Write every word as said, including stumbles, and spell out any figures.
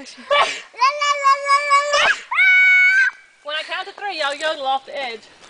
When I count to three, y'all yodeling off the edge.